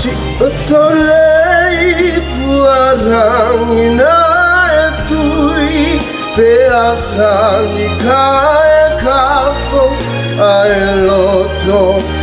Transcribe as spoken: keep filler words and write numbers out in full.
어떨래 부활항이 나의 두이 배아상이 가에 가고 아일로도